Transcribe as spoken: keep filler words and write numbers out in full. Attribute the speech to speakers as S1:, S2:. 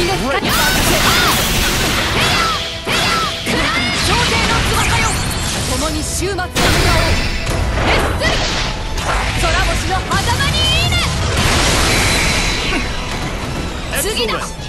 S1: 深い朝廷の翼よ、共に終末の無駄を滅する。空星の狭間にいいね。次だ。